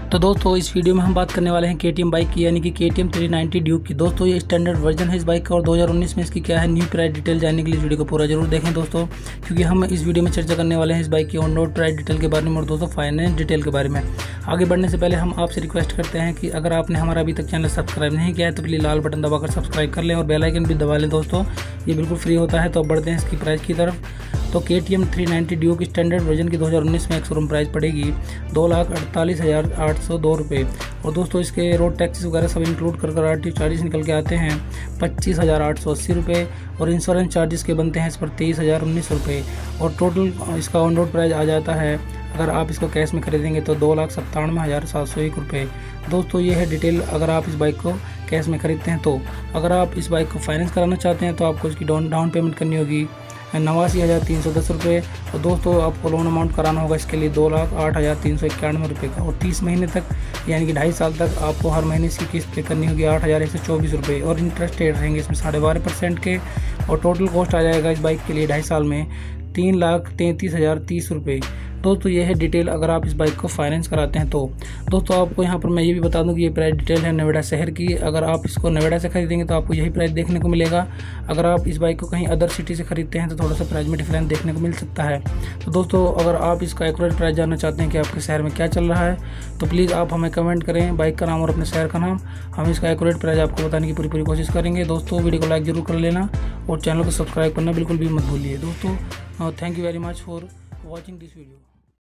तो दोस्तों इस वीडियो में हम बात करने वाले हैं KTM बाइक की, यानी कि KTM 390 ड्यूक की। दोस्तों ये स्टैंडर्ड वर्जन है इस बाइक का और 2019 में इसकी क्या है न्यू प्राइस डिटेल जानने के लिए इस वीडियो को पूरा जरूर देखें दोस्तों, क्योंकि हम इस वीडियो में चर्चा करने वाले हैं इस बाइक की ऑन रोड प्राइस डिटेल के बारे में और दोस्तों फाइनेंस डिटेल के बारे में। आगे बढ़ने से पहले हम आपसे रिक्वेस्ट करते हैं कि अगर आपने हमारा अभी तक चैनल सब्सक्राइब नहीं किया है तो प्लीज़ लाल बटन दबाकर सब्सक्राइब कर लें और बेल आइकन भी दबा लें दोस्तों, ये बिल्कुल फ्री होता है। तो अब बढ़ते हैं इसकी प्राइस की तरफ। तो KTM 390 ड्यूक स्टैंडर्ड वर्जन की 2019 में एक शोरूम प्राइस पड़ेगी 2,48,802 रुपये और दोस्तों इसके रोड टैक्सेस वगैरह सब इंक्लूड कर RTO चार्जेस निकल के आते हैं 25,880 रुपये और इंश्योरेंस चार्जेस के बनते हैं इस पर 23,019 रुपये और टोटल इसका ऑन रोड प्राइस आ जाता है, अगर आप इसको कैश में खरीदेंगे तो 2,97,701 रुपये। दोस्तों ये है डिटेल अगर आप इस बाइक को कैश में खरीदते हैं। तो अगर आप इस बाइक को फाइनेंस कराना चाहते हैं तो आपको इसकी डाउन पेमेंट करनी होगी 89,310 रुपये और दोस्तों आपको लोन अमाउंट कराना होगा इसके लिए 2,08,391 रुपये का और 30 महीने तक यानी कि 2.5 साल तक आपको हर महीने इसकी किस्त पे करनी होगी 8,124 रुपये और इंटरेस्ट रेट रहेंगे इसमें 12.5% के और टोटल कॉस्ट आ जाएगा इस बाइक के लिए 2.5 साल में 3,33,030 रुपये। दोस्तों ये है डिटेल अगर आप इस बाइक को फाइनेंस कराते हैं तो। दोस्तों आपको यहाँ पर मैं ये भी बता दूं कि ये प्राइस डिटेल है नोएडा शहर की। अगर आप इसको नोएडा से खरीदेंगे तो आपको यही प्राइस देखने को मिलेगा। अगर आप इस बाइक को कहीं अदर सिटी से खरीदते हैं तो थोड़ा सा प्राइस में डिफरेंस देखने को मिल सकता है। तो दोस्तों अगर आप इसका एक्यूरेट प्राइस जानना चाहते हैं कि आपके शहर में क्या चल रहा है तो प्लीज़ आप हमें कमेंट करें बाइक का नाम और अपने शहर का नाम, हम इसका एक्यूरेट प्राइस आपको बताने की पूरी कोशिश करेंगे। दोस्तों वीडियो को लाइक जरूर कर लेना और चैनल को सब्सक्राइब करना बिल्कुल भी मत भूलिए। दोस्तों thank you very much for watching this video.